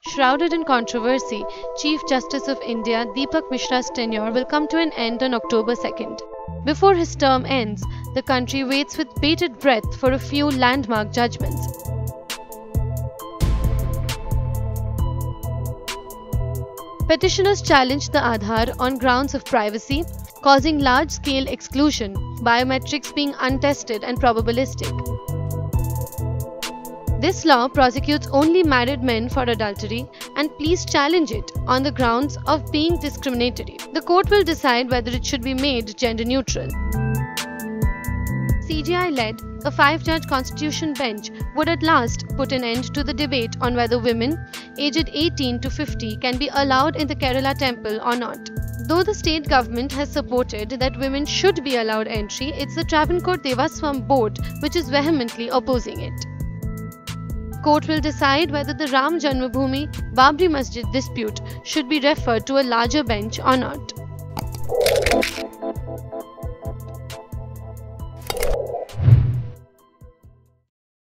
Shrouded in controversy, Chief Justice of India Dipak Misra's tenure will come to an end on October 2nd. Before his term ends, the country waits with bated breath for a few landmark judgments. Petitioners challenged the Aadhaar on grounds of privacy, causing large-scale exclusion, biometrics being untested and probabilistic. This law prosecutes only married men for adultery, and police challenge it on the grounds of being discriminatory. The court will decide whether it should be made gender-neutral. CJI-led, a 5-judge constitution bench would at last put an end to the debate on whether women aged 18 to 50 can be allowed in the Kerala temple or not. Though the state government has supported that women should be allowed entry, it's the Travancore Devaswam board which is vehemently opposing it. Court will decide whether the Ram Janmabhoomi Babri Masjid dispute should be referred to a larger bench or not.